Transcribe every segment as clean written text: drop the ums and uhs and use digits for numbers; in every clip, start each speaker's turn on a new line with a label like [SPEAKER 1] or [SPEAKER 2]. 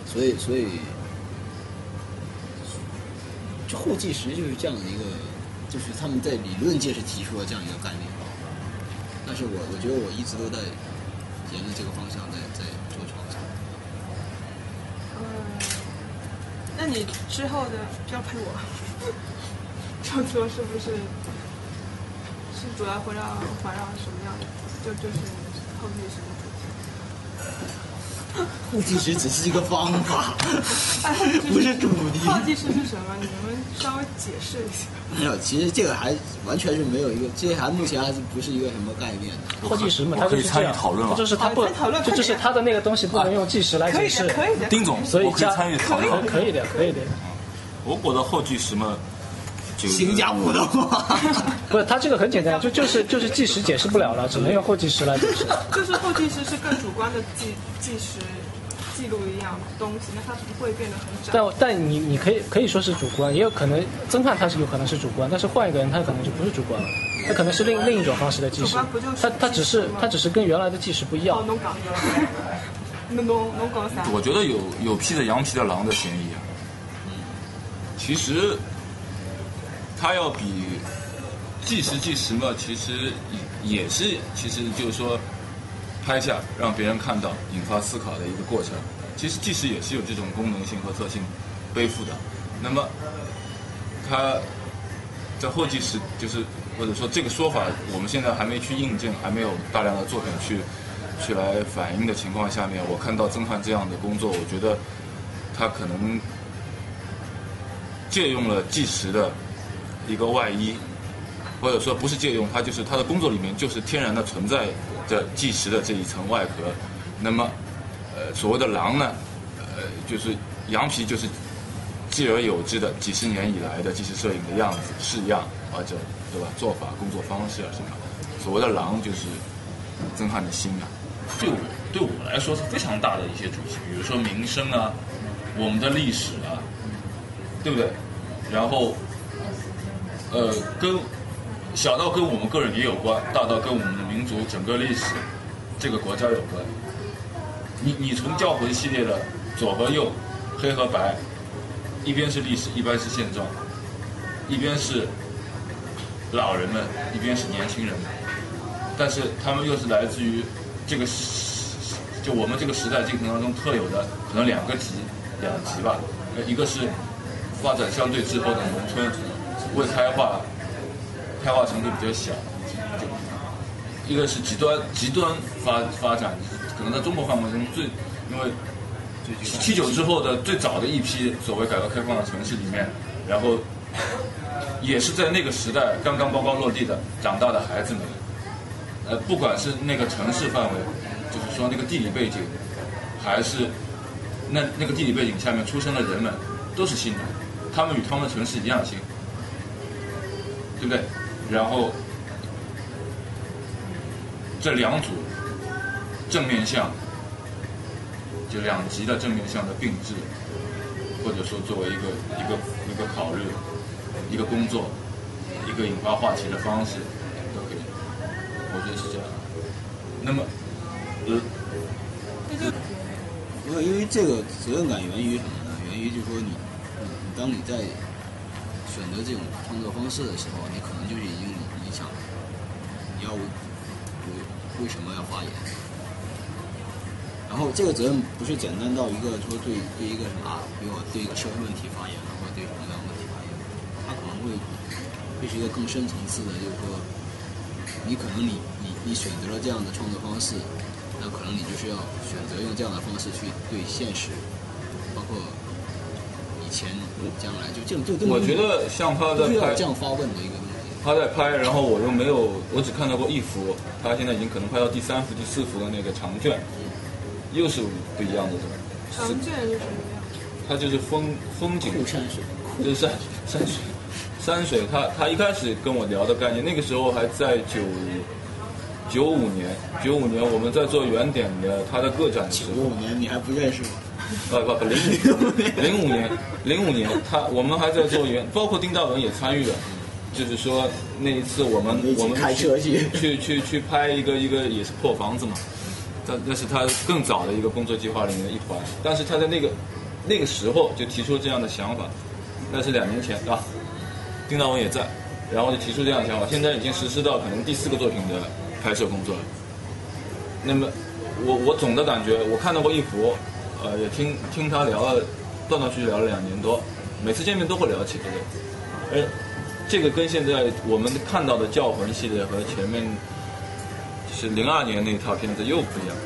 [SPEAKER 1] 所以就后计时就是这样的一个，就是他们在理论界是提出了这样一个概念，但是我觉得我一直都在沿着这个方向在做创作。
[SPEAKER 2] 那你之后的不要喷我，创作是不是主要环绕什么样的？就是后计时的主题。
[SPEAKER 1] 后计时只是一个方法，不是主题。
[SPEAKER 2] 后计时是什么？你们稍微解释一下。
[SPEAKER 1] 没有，其实这个还完全是没有一个，这还目前还是不是一个什么概念的。
[SPEAKER 3] 后计时嘛，它就是这样，就是它不，就是它的那个东西不能用计时来解释。
[SPEAKER 2] 可以的。
[SPEAKER 4] 丁总，
[SPEAKER 3] 所以
[SPEAKER 4] 我可以参与讨论。
[SPEAKER 3] 可以的。
[SPEAKER 4] 我的后计时嘛，
[SPEAKER 1] 新加坡的话，
[SPEAKER 3] 不是，它这个很简单，就是计时解释不了了，只能用后计时来解释。
[SPEAKER 2] 就是后计时是更主观的计时记录一样东西，那它不会变得很窄。
[SPEAKER 3] 但你可以说是主观，也有可能曾汉他是有可能是主观，但是换一个人他可能就不是主观了，他可能是另一种方式的计时。他只是跟原来的计时不一样。
[SPEAKER 2] 侬讲啥？
[SPEAKER 4] 我觉得有披着羊皮的狼的嫌疑啊。其实它要比计时嘛，其实也是，其实就是说拍下让别人看到，引发思考的一个过程。其实计时也是有这种功能性和特性背负的。那么它在后计时，就是或者说这个说法，我们现在还没去印证，还没有大量的作品去来反映的情况下面，我看到曾汉这样的工作，我觉得他可能借用了计时的一个外衣，或者说不是借用，它就是他的工作里面就是天然的存在着计时的这一层外壳。那么所谓的狼呢，就是羊皮，就是继而有之的几十年以来的纪实摄影的样子、式样，或者对吧，做法、工作方式啊什么。所谓的狼就是曾汉的心啊。对我来说是非常大的一些主题，比如说民生啊，我们的历史啊，对不对？然后跟小到跟我们个人也有关，大到跟我们的民族整个历史这个国家有关。你从教魂系列的左和右、黑和白，一边是历史，一边是现状，一边是老人们，一边是年轻人们，但是他们又是来自于这个就我们这个时代进程当中特有的可能两极吧，一个是发展相对滞后的农村，未开化程度比较小，一个是极端发展，可能在中国范围中因为79之后的最早的一批所谓改革开放的城市里面，然后也是在那个时代刚刚包包落地的长大的孩子们，不管是那个城市范围，就是说那个地理背景，还是那个地理背景下面出生的人们，都是新的，他们与他们的城市一样新，对不对？然后这两组正面相，就两极的正面相的并置，或者说作为一个考虑，一个工作，一个引发话题的方式，都可以，我觉得是这样。那么，
[SPEAKER 1] 因为这个责任感源于什么呢？源于就是说当你在选择这种创作方式的时候，你可能就是已经你想你要为什么要发言，然后这个责任不是简单到一个说对一个什么比如我对一个社会问题发言，或者对什么样的问题发言，它可能会是一个更深层次的，就是说你可能你选择了这样的创作方式，那可能你就是要选择用这样的方式去对现实，包括以前将来就
[SPEAKER 4] 我觉得像他在
[SPEAKER 1] 拍这样发问的一个东西。
[SPEAKER 4] 他在拍，然后我又没有，我只看到过一幅，他现在已经可能拍到第3幅、第4幅的那个长卷，又是不一样的东西。
[SPEAKER 2] 长卷是什么样？
[SPEAKER 4] 它就是风景，
[SPEAKER 1] 山水，
[SPEAKER 4] 就是山水。他一开始跟我聊的概念，那个时候还在95年我们在做原点的他的个展。
[SPEAKER 1] 95年你还不认识吗？
[SPEAKER 4] 不，05年我们还在做包括丁大文也参与了。就是说那一次我们
[SPEAKER 1] 开车去
[SPEAKER 4] 拍一个也是破房子嘛， 那是他更早的一个工作计划里面的一环。但是他在那个时候就提出这样的想法，那是2年前啊，丁大文也在，然后就提出这样的想法，现在已经实施到可能第4个作品的拍摄工作了。那么我总的感觉，我看到过一幅，也听他聊了，断断续续聊了2年多，每次见面都会聊起这个，这个跟现在我们看到的《教魂》系列和前面就是02年那套片子又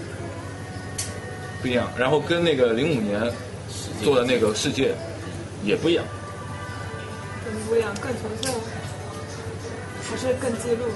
[SPEAKER 4] 不一样，然后跟那个05年做的那个《世界》也不一样。
[SPEAKER 2] 更不一样，更纯粹，还是更记录？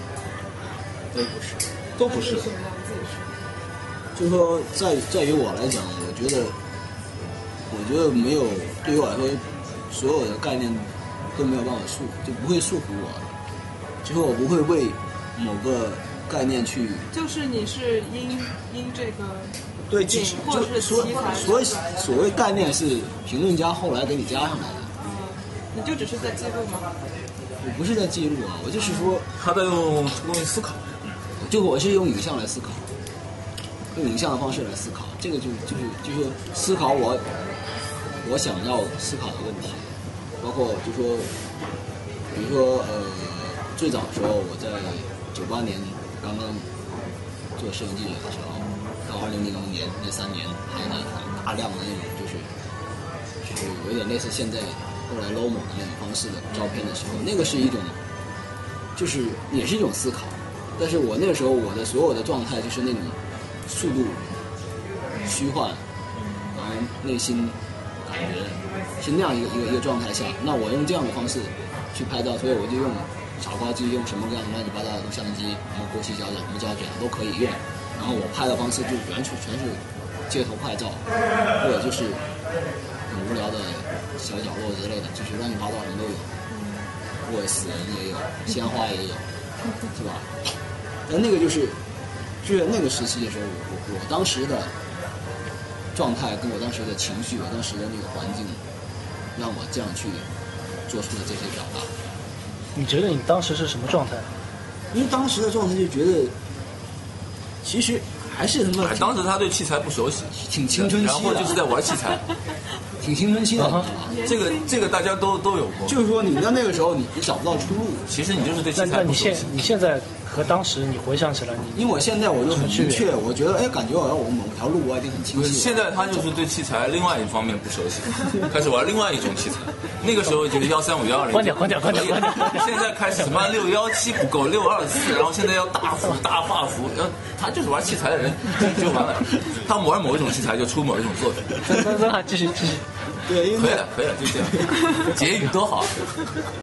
[SPEAKER 1] 都不是。
[SPEAKER 2] 什么样自己说？
[SPEAKER 1] 就是说，在于我来讲，我觉得没有，对于我来说，所有的概念都没有办法就不会束缚我，就是我不会为某个概念去。就是
[SPEAKER 2] 你是因这个
[SPEAKER 1] 对，其实
[SPEAKER 2] 或者是题材，
[SPEAKER 1] 所谓概念是评论家后来给你加上来的。
[SPEAKER 2] 你就只是在记录吗？
[SPEAKER 1] 我不是在记录啊，我就是说
[SPEAKER 4] 他在用东西思考，
[SPEAKER 1] 就我是用影像来思考，用影像的方式来思考，这个就是思考我想要思考的问题，包括就说，比如说最早的时候我在98年刚刚做摄影记者的时候，到2000年那3年拍的大量的那种就是有点类似现在后来 Lomo 的那种方式的照片的时候，那个是一种就是也是一种思考，但是我那个时候我的所有的状态就是那种速度、虚幻，然后内心感觉是那样一个状态下，那我用这样的方式去拍照，所以我就用傻瓜机，用什么各样乱七八糟的相机，什么过期胶卷、什么胶卷都可以用，然后我拍的方式就完全全是街头快照，或者就是很无聊的小角落之类的，就是乱七八糟什么都有，或者死人也有，鲜花也有，是吧？但那个就是那个时期的时候，我当时的状态跟我当时的情绪，我当时的那个环境，让我这样去做出的这些表达。
[SPEAKER 3] 你觉得你当时是什么状态？
[SPEAKER 1] 因为当时的状态就觉得，其实还是他妈。
[SPEAKER 4] 当时他对器材不熟悉，
[SPEAKER 1] 挺青春期的，
[SPEAKER 4] 然后就是在玩器材，
[SPEAKER 1] 挺青春期的。
[SPEAKER 4] 这个大家都有过。
[SPEAKER 1] 就是说，你在那个时候你找不到出路。
[SPEAKER 4] 其实你就是对器材不熟悉。
[SPEAKER 3] 你现在和当时你回想起来，
[SPEAKER 1] 因为我现在我就很明确，我觉得感觉我某条路我已经很清晰。
[SPEAKER 4] 现在他就是对器材另外一方面不熟悉，开始玩另外一种器材。那个时候觉得135、120，
[SPEAKER 3] 关掉。
[SPEAKER 4] 现在开始什么617不够，624，然后现在要大幅大画幅，他就是玩器材的人就完了。他玩某一种器材就出某一种作品。
[SPEAKER 3] 继续。
[SPEAKER 1] 对，
[SPEAKER 4] 可以了，就这样，结语多好。